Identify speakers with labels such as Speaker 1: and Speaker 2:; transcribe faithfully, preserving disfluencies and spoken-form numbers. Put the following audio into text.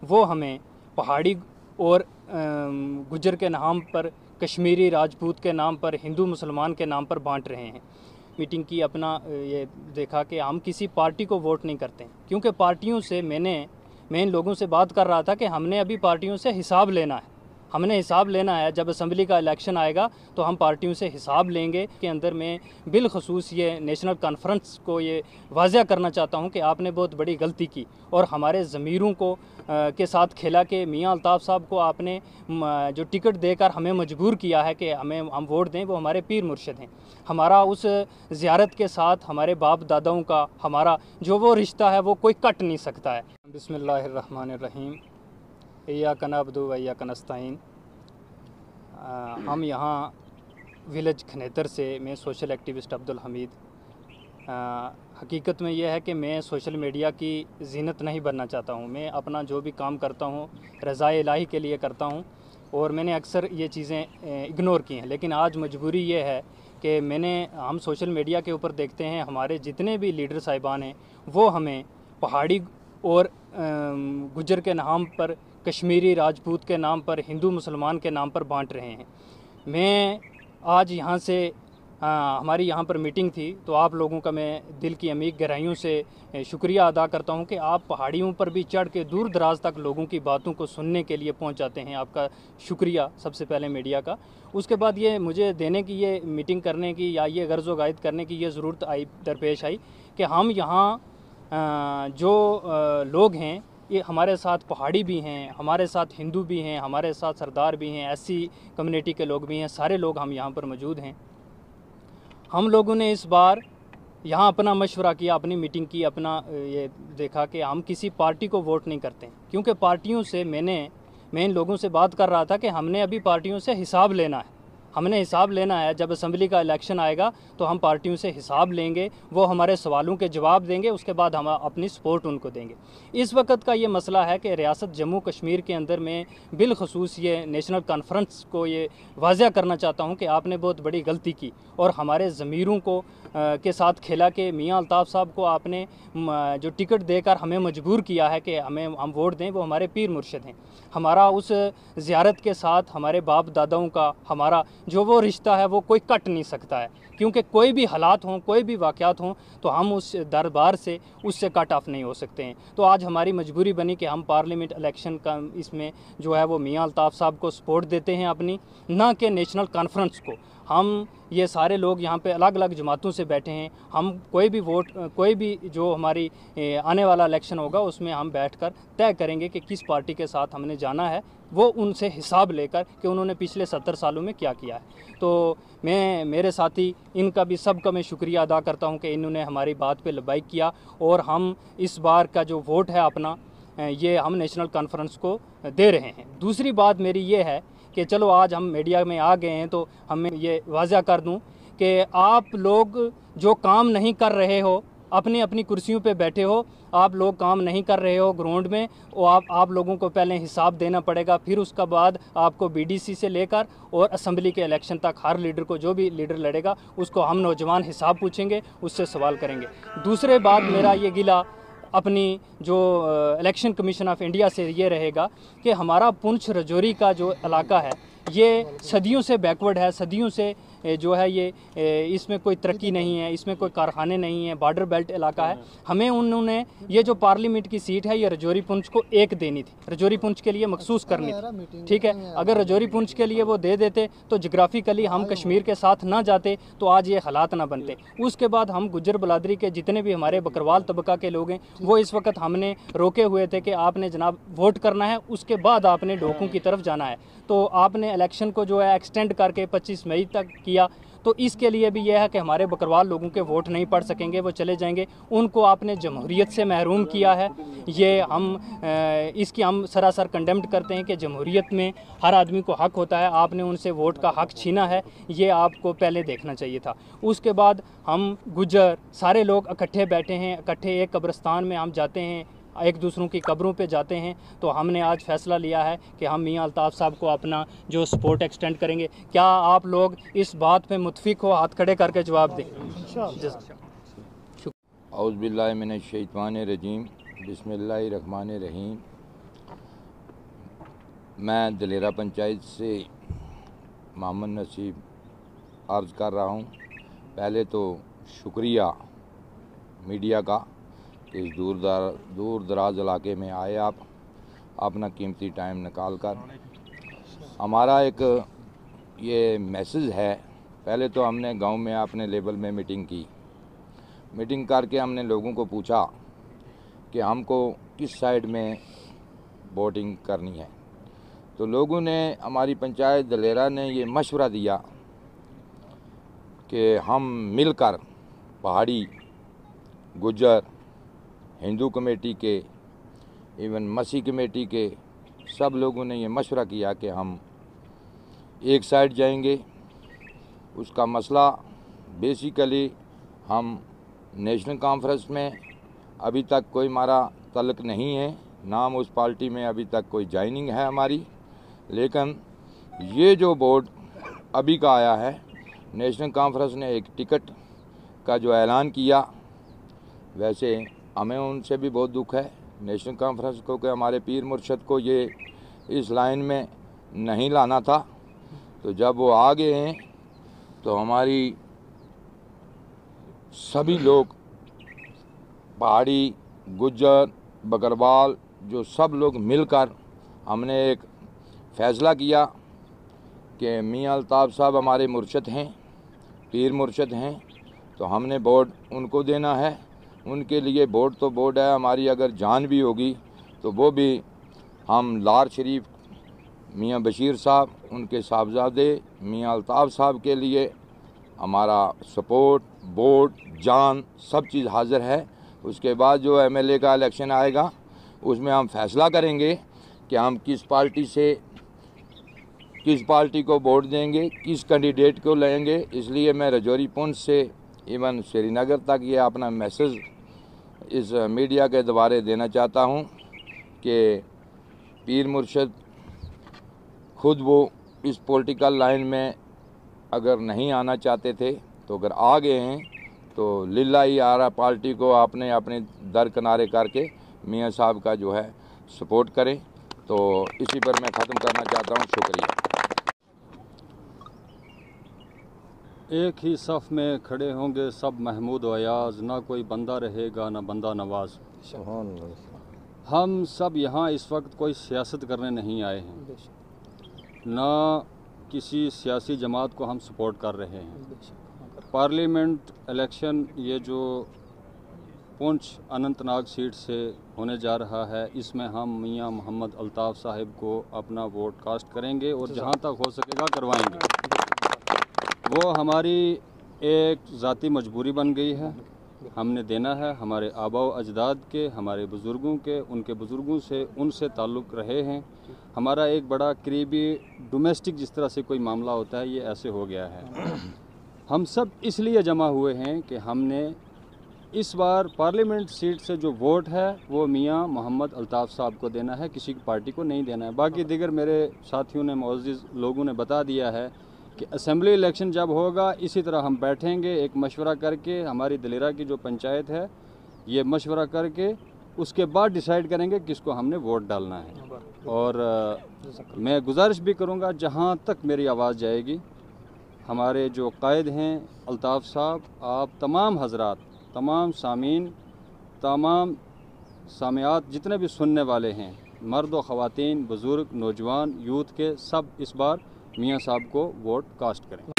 Speaker 1: वो हमें पहाड़ी और गुजर के नाम पर, कश्मीरी राजपूत के नाम पर, हिंदू मुसलमान के नाम पर बांट रहे हैं। मीटिंग की, अपना ये देखा कि हम किसी पार्टी को वोट नहीं करते, क्योंकि पार्टियों से मैंने मैं इन लोगों से बात कर रहा था कि हमने अभी पार्टियों से हिसाब लेना है। हमने हिसाब लेना है। जब असम्बली का इलेक्शन आएगा तो हम पार्टियों से हिसाब लेंगे। के अंदर मैं बिलखसूस ये नेशनल कॉन्फ्रेंस को ये वाज़ह करना चाहता हूँ कि आपने बहुत बड़ी गलती की और हमारे ज़मीरों को आ, के साथ खेला के मियाँ अल्ताफ़ साहब को आपने म, जो टिकट देकर हमें मजबूर किया है कि हमें हम वोट दें। वो हमारे पीर मुर्शिद हैं। हमारा उस ज़ियारत के साथ हमारे बाप दादाओं का हमारा जो वो रिश्ता है वो कोई कट नहीं सकता है। बिस्मिल्लाहिर्रहमानिर्रहीम। इय्याका नअबुदु व इय्याका नस्तईन। हम यहाँ विलेज खनेतर से, मैं सोशल एक्टिविस्ट अब्दुल हमीद। हकीकत में यह है कि मैं सोशल मीडिया की जीनत नहीं बनना चाहता हूँ। मैं अपना जो भी काम करता हूँ रज़ाए इलाही के लिए करता हूँ और मैंने अक्सर ये चीज़ें इग्नोर की हैं। लेकिन आज मजबूरी ये है कि मैंने हम सोशल मीडिया के ऊपर देखते हैं हमारे जितने भी लीडर साहिबान हैं वो हमें पहाड़ी और गुजर के नाम पर, कश्मीरी राजपूत के नाम पर, हिंदू मुसलमान के नाम पर बांट रहे हैं। मैं आज यहाँ से आ, हमारी यहाँ पर मीटिंग थी तो आप लोगों का मैं दिल की अमीर गहराइयों से शुक्रिया अदा करता हूँ कि आप पहाड़ियों पर भी चढ़ के दूर दराज तक लोगों की बातों को सुनने के लिए पहुँच जाते हैं। आपका शुक्रिया सबसे पहले मीडिया का। उसके बाद ये मुझे देने की, ये मीटिंग करने की या ये गर्ज़ व गायद करने की ये ज़रूरत आई दरपेश आई कि हम यहाँ जो लोग हैं ये हमारे साथ पहाड़ी भी हैं, हमारे साथ हिंदू भी हैं, हमारे साथ सरदार भी हैं, एससी कम्युनिटी के लोग भी हैं, सारे लोग हम यहाँ पर मौजूद हैं। हम लोगों ने इस बार यहाँ अपना मशवरा किया, अपनी मीटिंग की, अपना ये देखा कि हम किसी पार्टी को वोट नहीं करते, क्योंकि पार्टियों से मैंने मैं इन लोगों से बात कर रहा था कि हमने अभी पार्टियों से हिसाब लेना है। हमने हिसाब लेना है। जब असम्बली का इलेक्शन आएगा तो हम पार्टियों से हिसाब लेंगे, वो हमारे सवालों के जवाब देंगे, उसके बाद हम अपनी सपोर्ट उनको देंगे। इस वक्त का ये मसला है कि रियासत जम्मू कश्मीर के अंदर मैं बिलखसूस ये नेशनल कॉन्फ्रेंस को ये वाज़ह करना चाहता हूँ कि आपने बहुत बड़ी गलती की और हमारे ज़मीरों को आ, के साथ खेला के मियाँ अल्ताफ़ साहब को आपने म, जो टिकट देकर हमें मजबूर किया है कि हमें हम वोट दें। वो हमारे पीर मुर्शिद हैं। हमारा उस ज़ियारत के साथ हमारे बाप दादाओं का हमारा जो वो रिश्ता है वो कोई कट नहीं सकता है, क्योंकि कोई भी हालात हों, कोई भी वाक़यात हों तो हम उस दरबार से उससे कट ऑफ नहीं हो सकते हैं। तो आज हमारी मजबूरी बनी कि हम पार्लियामेंट इलेक्शन का इसमें जो है वो मियाँ अल्ताफ़ साहब को सपोर्ट देते हैं अपनी, ना कि नेशनल कॉन्फ्रेंस को। हम ये सारे लोग यहाँ पे अलग अलग जमातों से बैठे हैं। हम कोई भी वोट, कोई भी जो हमारी आने वाला इलेक्शन होगा उसमें हम बैठकर तय करेंगे कि किस पार्टी के साथ हमने जाना है, वो उनसे हिसाब लेकर कि उन्होंने पिछले सत्तर सालों में क्या किया है। तो मैं, मेरे साथी, इनका भी सबका मैं शुक्रिया अदा करता हूँ कि इन्होंने हमारी बात पे लब्बाइक किया और हम इस बार का जो वोट है अपना ये हम नेशनल कॉन्फ्रेंस को दे रहे हैं। दूसरी बात मेरी ये है कि चलो आज हम मीडिया में आ गए हैं तो हमें ये वाज़ह कर दूं कि आप लोग जो काम नहीं कर रहे हो, अपनी अपनी कुर्सियों पे बैठे हो, आप लोग काम नहीं कर रहे हो ग्राउंड में, और आप आप लोगों को पहले हिसाब देना पड़ेगा। फिर उसका बाद आपको बीडीसी से लेकर और असम्बली के इलेक्शन तक हर लीडर को, जो भी लीडर लड़ेगा उसको हम नौजवान हिसाब पूछेंगे, उससे सवाल करेंगे। दूसरे बात मेरा ये गिला अपनी जो इलेक्शन कमीशन ऑफ इंडिया से ये रहेगा कि हमारा पुंछ रजौरी का जो इलाका है ये सदियों से बैकवर्ड है, सदियों से जो है ये इसमें कोई तरक्की नहीं है, इसमें कोई कारखाने नहीं है, बॉर्डर बेल्ट इलाका है। हमें उन्होंने ये जो पार्लियामेंट की सीट है ये रजौरी पुंछ को एक देनी थी, रजौरी पुंछ के लिए मखसूस करनी थी, ठीक है। अगर रजौरी पुंछ के लिए वो दे देते तो जोग्राफिकली हम कश्मीर के साथ ना जाते तो आज ये हालात ना बनते। उसके बाद हम गुज्जर बलादरी के जितने भी हमारे बकरवाल तबका के लोग हैं वो इस वक्त हमने रोके हुए थे कि आपने जनाब वोट करना है, उसके बाद आपने ढोकों की तरफ जाना है। तो आपने इलेक्शन को जो है एक्सटेंड करके पच्चीस मई तक किया, तो इसके लिए भी यह है कि हमारे बकरवाल लोगों के वोट नहीं पड़ सकेंगे, वो चले जाएंगे। उनको आपने जमहूरियत से महरूम किया है। ये हम इसकी हम सरासर कंडेम्ड करते हैं कि जमहूरियत में हर आदमी को हक होता है, आपने उनसे वोट का हक छीना है, ये आपको पहले देखना चाहिए था। उसके बाद हम गुज्जर सारे लोग इकट्ठे बैठे हैं, इकट्ठे एक कब्रिस्तान में हम जाते हैं, एक दूसरों की कब्रों पे जाते हैं। तो हमने आज फैसला लिया है कि हम मियाँ अल्ताफ़ साहब को अपना जो सपोर्ट एक्सटेंड करेंगे। क्या आप लोग इस बात पे मुत्फिक हो? हाथ खड़े करके जवाब दें।
Speaker 2: औज़ु बिल्लाहि मिनश शैतानिर रजीम, बिस्मिल्लाहिर रहमानिर रहीम। मैं दलेरा पंचायत से मोहम्मद नसीब अर्ज़ कर रहा हूँ। पहले तो शुक्रिया मीडिया का कि इस दूर दर दूर दराज इलाके में आए आप अपना कीमती टाइम निकाल कर। हमारा एक ये मैसेज है, पहले तो हमने गांव में अपने लेवल में मीटिंग की। मीटिंग करके हमने लोगों को पूछा कि हमको किस साइड में वोटिंग करनी है। तो लोगों ने, हमारी पंचायत दलेरा ने ये मशवरा दिया कि हम मिलकर पहाड़ी, गुज्जर, हिंदू कमेटी के, इवन मसीह कमेटी के सब लोगों ने ये मशवरा किया कि हम एक साइड जाएंगे। उसका मसला बेसिकली हम नेशनल कॉन्फ्रेंस में अभी तक कोई हमारा तल्लुक़ नहीं है, नाम उस पार्टी में अभी तक कोई ज्वाइनिंग है हमारी। लेकिन ये जो बोर्ड अभी का आया है, नेशनल कॉन्फ्रेंस ने एक टिकट का जो ऐलान किया, वैसे हमें उनसे भी बहुत दुख है नेशनल कॉन्फ्रेंस को कि हमारे पीर मुर्शद को ये इस लाइन में नहीं लाना था। तो जब वो आ गए हैं तो हमारी सभी लोग, पहाड़ी, गुज्जर, बकरवाल, जो सब लोग मिलकर हमने एक फ़ैसला किया कि मियाँ अल्ताफ़ साहब हमारे मुर्शद हैं, पीर मुर्शद हैं, तो हमने वोट उनको देना है। उनके लिए वोट तो वोट है, हमारी अगर जान भी होगी तो वो भी हम लार शरीफ मियाँ बशीर साहब, उनके साहबजादे मियाँ अल्ताफ़ साहब के लिए हमारा सपोर्ट, वोट, जान सब चीज़ हाज़िर है। उसके बाद जो एमएलए का इलेक्शन आएगा उसमें हम फैसला करेंगे कि हम किस पार्टी से किस पार्टी को वोट देंगे, किस कैंडिडेट को लेंगे। इसलिए मैं रजौरी पुंछ से इवन श्रीनगर तक ये अपना मैसेज इस मीडिया के द्वारा देना चाहता हूँ कि पीर मुर्शद खुद वो इस पॉलिटिकल लाइन में अगर नहीं आना चाहते थे, तो अगर आ गए हैं तो लिल्ला ही आरा पार्टी को आपने अपने दर किनारे करके मियाँ साहब का जो है सपोर्ट करें। तो इसी पर मैं ख़त्म करना चाहता हूँ। शुक्रिया।
Speaker 3: एक ही सफ़ में खड़े होंगे सब महमूद अयाज, ना कोई बंदा रहेगा ना बंदा नवाज। हम सब यहाँ इस वक्त कोई सियासत करने नहीं आए हैं, ना किसी सियासी जमात को हम सपोर्ट कर रहे हैं। पार्लियामेंट इलेक्शन ये जो पुंछ अनंतनाग सीट से होने जा रहा है, इसमें हम मियाँ मोहम्मद अल्ताफ़ साहिब को अपना वोट कास्ट करेंगे और जहाँ तक हो सकेगा करवाएंगे। वो हमारी एक ज़ाती मजबूरी बन गई है, हमने देना है। हमारे आबाओ अजदाद के, हमारे बुज़ुर्गों के, उनके बुज़ुर्गों से उनसे ताल्लुक़ रहे हैं। हमारा एक बड़ा करीबी डोमेस्टिक जिस तरह से कोई मामला होता है, ये ऐसे हो गया है। हम सब इसलिए जमा हुए हैं कि हमने इस बार पार्लियामेंट सीट से जो वोट है वो मियाँ मोहम्मद अल्ताफ़ साहब को देना है, किसी पार्टी को नहीं देना है। बाकी दिगर मेरे साथियों ने, मुअज़्ज़िज़ लोगों ने बता दिया है कि असेंबली इलेक्शन जब होगा इसी तरह हम बैठेंगे, एक मशवरा करके, हमारी दलेरा की जो पंचायत है ये मशवरा करके उसके बाद डिसाइड करेंगे किसको हमने वोट डालना है। और आ, मैं गुजारिश भी करूँगा जहाँ तक मेरी आवाज़ जाएगी, हमारे जो कायद हैं अल्ताफ़ साहब, आप तमाम हजरात, तमाम सामीन, तमाम सामियात, जितने भी सुनने वाले हैं, मर्द व ख़वातीन, बुज़ुर्ग, नौजवान, यूथ के, सब इस बार मियाँ साहब को वोट कास्ट करें।